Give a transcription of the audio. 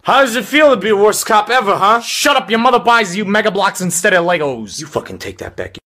How does it feel to be the worst cop ever, huh? Shut up, your mother buys you Mega Blocks instead of Legos. You fucking take that back.